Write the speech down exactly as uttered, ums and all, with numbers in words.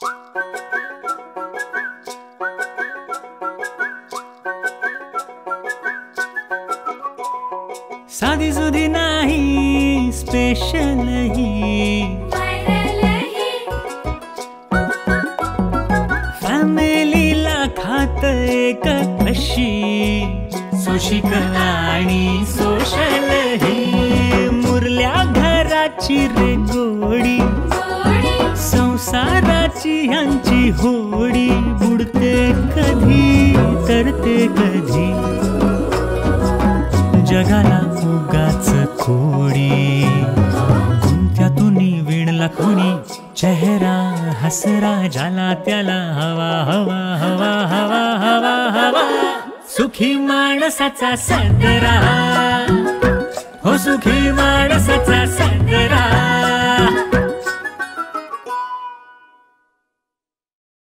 साधी सुधी नाही स्पेशल ही फॅमिलीला खात एक कशी सोशिक आणि सोशल ही मुरल्या घराची रे गोडी संसाराची ह्यांची होडी बुडते कधी करते कधी जगाला उगाच खोडी गुंत्यातून विणला कोणी चेहरा हसरा ज्याला त्याला हवा हवा हवा हवा हवा हवा सुखी माणसाचा सदरा हो सुखी माणसाचा सदरा